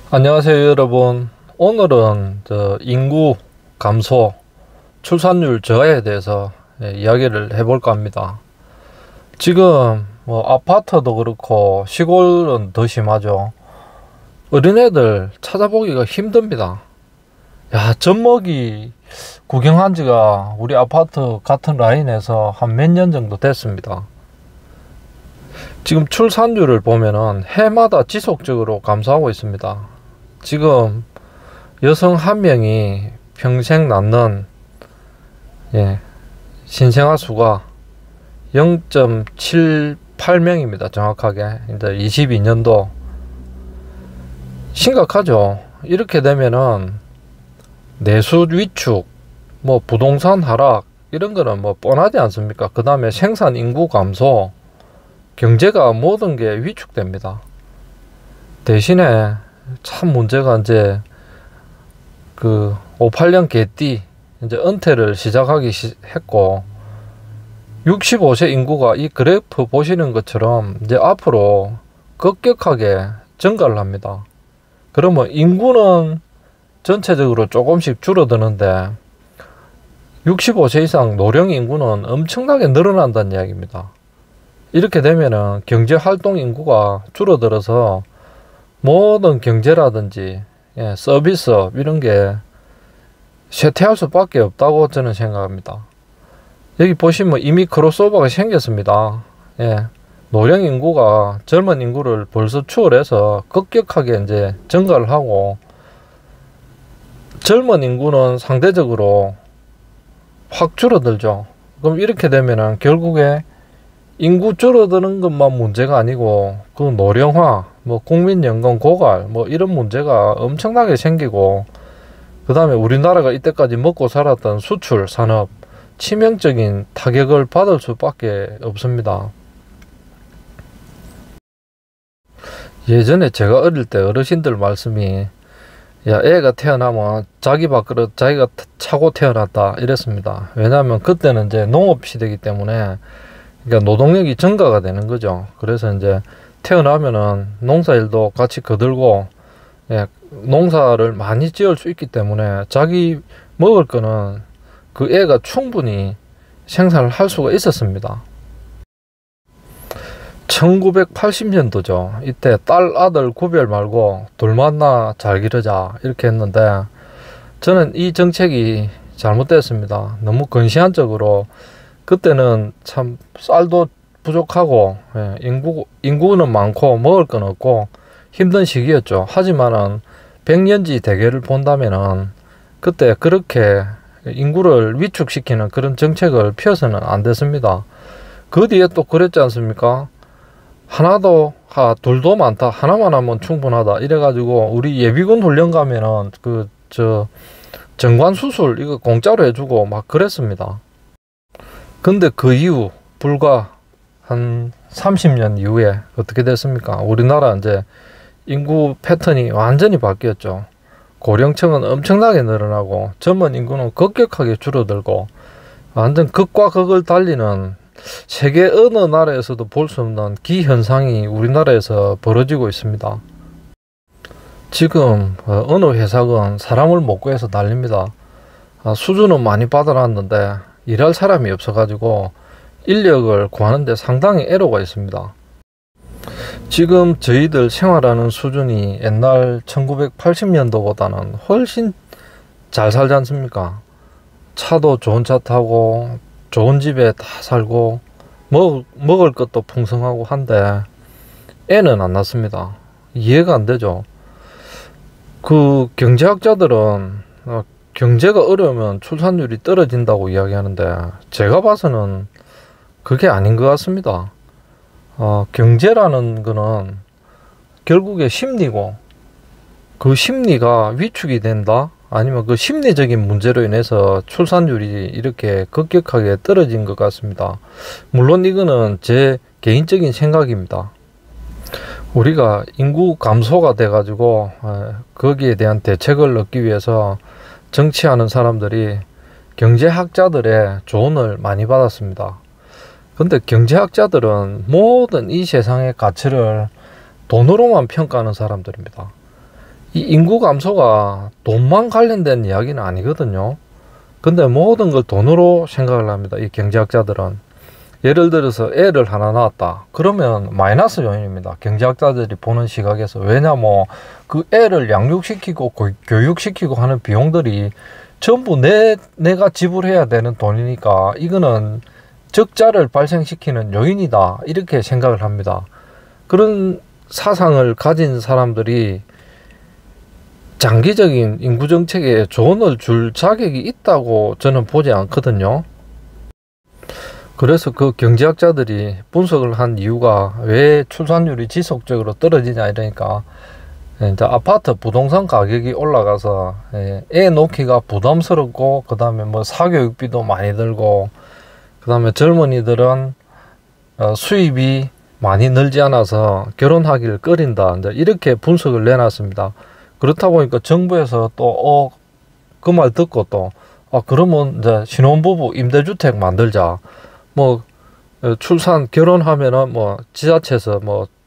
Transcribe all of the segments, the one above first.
안녕하세요, 여러분. 오늘은 인구 감소, 출산율 저하에 대해서 이야기를 해볼까 합니다. 지금 뭐 아파트도 그렇고 시골은 더 심하죠. 어린애들 찾아보기가 힘듭니다. 야, 젖먹이 구경한 지가 우리 아파트 같은 라인에서 한 몇 년 정도 됐습니다. 지금 출산율을 보면은 해마다 지속적으로 감소하고 있습니다. 지금 여성 한 명이 평생 낳는 신생아 수가 0.78명입니다. 정확하게. 이제 22년도 심각하죠. 이렇게 되면은 내수 위축, 뭐 부동산 하락 이런 거는 뭐 뻔하지 않습니까? 그 다음에 생산 인구 감소, 경제가 모든 게 위축됩니다. 대신에 참 문제가 이제 58년 개띠 이제 은퇴를 시작하기 했고 65세 인구가 이 그래프 보시는 것처럼 이제 앞으로 급격하게 증가를 합니다. 그러면 인구는 전체적으로 조금씩 줄어드는데 65세 이상 노령 인구는 엄청나게 늘어난다는 이야기입니다. 이렇게 되면은 경제 활동 인구가 줄어들어서 모든 경제라든지 서비스업 이런 게 쇠퇴할 수밖에 없다고 저는 생각합니다. 여기 보시면 이미 크로스오버가 생겼습니다. 노령 인구가 젊은 인구를 벌써 추월해서 급격하게 이제 증가를 하고 젊은 인구는 상대적으로 확 줄어들죠. 그럼 이렇게 되면은 결국에 인구 줄어드는 것만 문제가 아니고 그 노령화, 뭐 국민연금 고갈, 뭐 이런 문제가 엄청나게 생기고 그 다음에 우리나라가 이때까지 먹고 살았던 수출 산업 치명적인 타격을 받을 수밖에 없습니다. 예전에 제가 어릴 때 어르신들 말씀이 야, 애가 태어나면 자기 밥그릇 자기가 차고 태어났다 이랬습니다. 왜냐하면 그때는 이제 농업 시대이기 때문에 그러니까 노동력이 증가가 되는 거죠. 그래서 이제 태어나면은 농사일도 같이 거들고 농사를 많이 지을 수 있기 때문에 자기 먹을 거는 그 애가 충분히 생산을 할 수가 있었습니다. 1980년도죠. 이때 딸 아들 구별 말고 둘 만나 잘 기르자 이렇게 했는데 저는 이 정책이 잘못됐습니다. 너무 근시안적으로 그때는 참 쌀도 부족하고 인구는 많고 먹을 건 없고 힘든 시기였죠. 하지만은 백년지 대계를 본다면은 그때 그렇게 인구를 위축시키는 그런 정책을 펴서는 안 됐습니다. 그 뒤에 또 그랬지 않습니까? 둘도 많다. 하나만 하면 충분하다. 이래가지고 우리 예비군 훈련 가면은 정관 수술 이거 공짜로 해주고 막 그랬습니다. 근데 그 이후 불과 한 30년 이후에 어떻게 됐습니까? 우리나라 이제 인구 패턴이 완전히 바뀌었죠. 고령층은 엄청나게 늘어나고 젊은 인구는 급격하게 줄어들고 완전 극과 극을 달리는 세계 어느 나라에서도 볼 수 없는 기현상이 우리나라에서 벌어지고 있습니다. 지금 어느 회사건 사람을 못 구해서 난립니다. 수주는 많이 받아놨는데 일할 사람이 없어가지고 인력을 구하는데 상당히 애로가 있습니다. 지금 저희들 생활하는 수준이 옛날 1980년도보다는 훨씬 잘 살지 않습니까? 차도 좋은 차 타고 좋은 집에 다 살고 먹을 것도 풍성하고 한데 애는 안 낳습니다. 이해가 안 되죠. 그 경제학자들은 경제가 어려우면 출산율이 떨어진다고 이야기하는데 제가 봐서는 그게 아닌 것 같습니다. 경제라는 거는 결국에 심리고 그 심리가 위축이 된다? 아니면 그 심리적인 문제로 인해서 출산율이 이렇게 급격하게 떨어진 것 같습니다. 물론 이거는 제 개인적인 생각입니다. 우리가 인구 감소가 돼가지고 거기에 대한 대책을 넣기 위해서 정치하는 사람들이 경제학자들의 조언을 많이 받았습니다. 근데 경제학자들은 모든 이 세상의 가치를 돈으로만 평가하는 사람들입니다. 이 인구 감소가 돈만 관련된 이야기는 아니거든요. 근데 모든 걸 돈으로 생각을 합니다. 이 경제학자들은. 예를 들어서 애를 하나 낳았다. 그러면 마이너스 요인입니다. 경제학자들이 보는 시각에서. 왜냐 그 애를 양육시키고 교육시키고 하는 비용들이 전부 내가 지불해야 되는 돈이니까 이거는 적자를 발생시키는 요인이다. 이렇게 생각을 합니다. 그런 사상을 가진 사람들이 장기적인 인구정책에 조언을 줄 자격이 있다고 저는 보지 않거든요. 그래서 그 경제학자들이 분석을 한 이유가 왜 출산율이 지속적으로 떨어지냐 이러니까 이제 아파트 부동산 가격이 올라가서 애 놓기가 부담스럽고 그 다음에 사교육비도 많이 들고 그 다음에 젊은이들은 수입이 많이 늘지 않아서 결혼하기를 꺼린다. 이제 이렇게 분석을 내놨습니다. 그렇다 보니까 정부에서 또 그 말 듣고 또 그러면 이제 신혼부부 임대주택 만들자. 출산 결혼하면은 지자체에서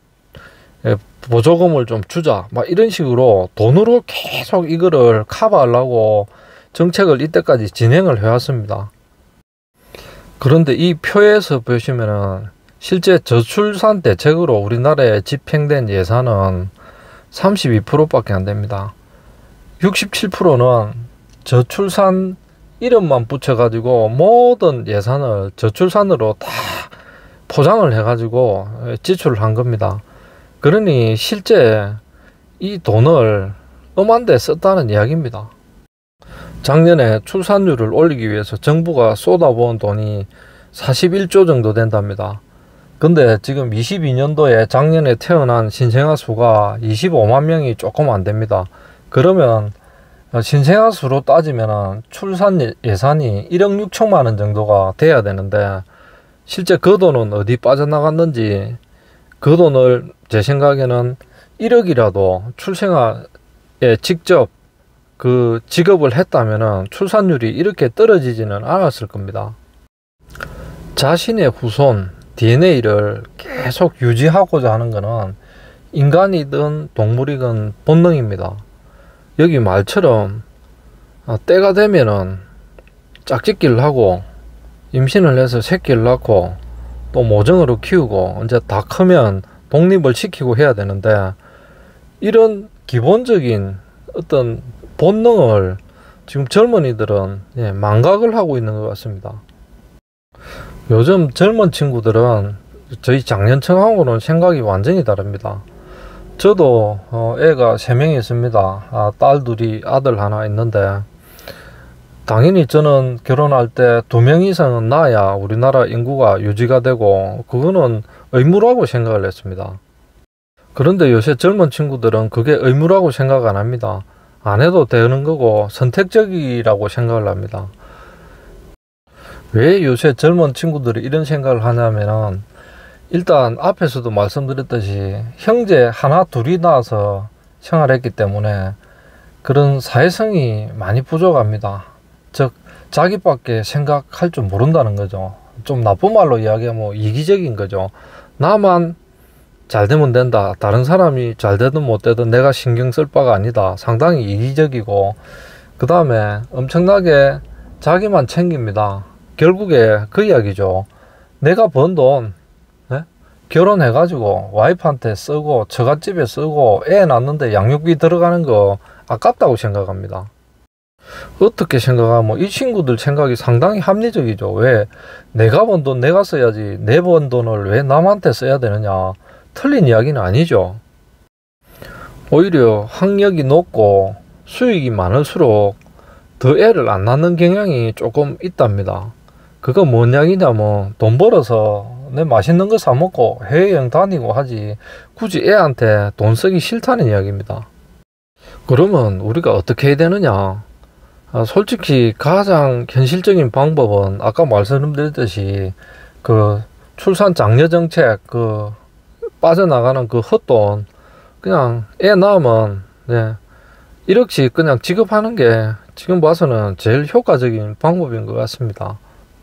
보조금을 좀 주자. 이런 식으로 돈으로 계속 이거를 커버하려고 정책을 이때까지 진행을 해왔습니다. 그런데 이 표에서 보시면은 실제 저출산 대책으로 우리나라에 집행된 예산은 32%밖에 안 됩니다. 67%는 저출산 이름만 붙여가지고 모든 예산을 저출산으로 다 포장을 해가지고 지출을 한 겁니다. 그러니 실제 이 돈을 엄한 데 썼다는 이야기입니다. 작년에 출산율을 올리기 위해서 정부가 쏟아부은 돈이 41조 정도 된답니다. 근데 지금 22년도에 작년에 태어난 신생아 수가 25만 명이 조금 안 됩니다. 그러면 신생아 수로 따지면 출산 예산이 1억 6천만 원 정도가 돼야 되는데 실제 그 돈은 어디 빠져나갔는지 그 돈을 제 생각에는 1억이라도 출생아에 직접 그 지급을 했다면 출산율이 이렇게 떨어지지는 않았을 겁니다. 자신의 후손 DNA를 계속 유지하고자 하는 것은 인간이든 동물이든 본능입니다. 여기 말처럼 때가 되면은 짝짓기를 하고 임신을 해서 새끼를 낳고 또 모정으로 키우고 이제 다 크면 독립을 시키고 해야 되는데 이런 기본적인 어떤 본능을 지금 젊은이들은 망각을 하고 있는 것 같습니다. 요즘 젊은 친구들은 저희 작년층하고는 생각이 완전히 다릅니다. 저도 애가 3명이 있습니다. 딸 둘이 아들 하나 있는데 당연히 저는 결혼할 때 2명 이상은 낳아야 우리나라 인구가 유지가 되고 그거는 의무라고 생각을 했습니다. 그런데 요새 젊은 친구들은 그게 의무라고 생각 안 합니다. 안 해도 되는 거고 선택적이라고 생각을 합니다. 왜 요새 젊은 친구들이 이런 생각을 하냐면은 일단 앞에서도 말씀드렸듯이 형제 하나 둘이 낳아서 생활했기 때문에 그런 사회성이 많이 부족합니다. 즉 자기밖에 생각할 줄 모른다는 거죠. 좀 나쁜 말로 이야기하면 이기적인 거죠. 나만 잘 되면 된다. 다른 사람이 잘 되든 못 되든 내가 신경 쓸 바가 아니다. 상당히 이기적이고 그 다음에 엄청나게 자기만 챙깁니다. 결국에 그 이야기죠. 내가 번 돈 결혼해가지고 와이프한테 쓰고 처갓집에 쓰고 애 낳는데 양육비 들어가는 거 아깝다고 생각합니다. 어떻게 생각하면 이 친구들 생각이 상당히 합리적이죠. 왜 내가 번 돈 내가 써야지 내 번 돈을 왜 남한테 써야 되느냐. 틀린 이야기는 아니죠. 오히려 학력이 높고 수익이 많을수록 더 애를 안 낳는 경향이 조금 있답니다. 그거 뭔 이야기냐면 돈 벌어서 내 맛있는 거 사 먹고 해외여행 다니고 하지 굳이 애한테 돈 쓰기 싫다는 이야기입니다. 그러면 우리가 어떻게 해야 되느냐. 솔직히 가장 현실적인 방법은 아까 말씀드렸듯이 그 출산 장려 정책 그 빠져나가는 그 헛돈 그냥 애 낳으면 1억씩 그냥 지급하는 게 지금 봐서는 제일 효과적인 방법인 것 같습니다.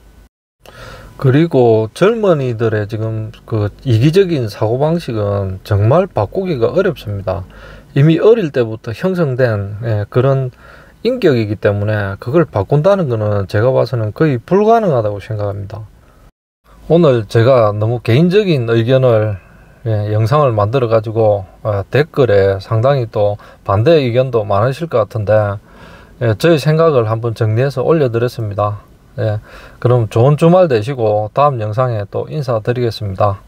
그리고 젊은이들의 지금 그 이기적인 사고방식은 정말 바꾸기가 어렵습니다. 이미 어릴 때부터 형성된 그런 인격이기 때문에 그걸 바꾼다는 거는 제가 봐서는 거의 불가능하다고 생각합니다. 오늘 제가 너무 개인적인 의견을 영상을 만들어 가지고 댓글에 상당히 또 반대 의견도 많으실 것 같은데 저의 생각을 한번 정리해서 올려드렸습니다. 그럼 좋은 주말 되시고 다음 영상에 또 인사드리겠습니다.